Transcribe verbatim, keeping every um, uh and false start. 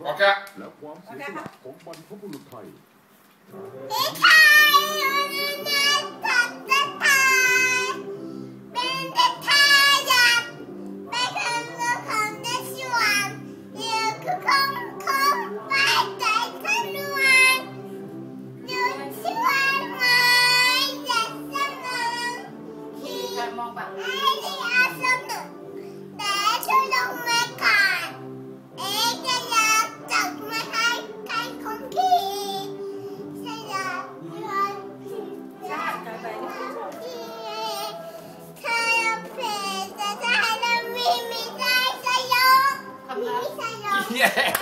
โอเคและความเสียสละของบรรพบุรุษไทยมองแบบ Yeah.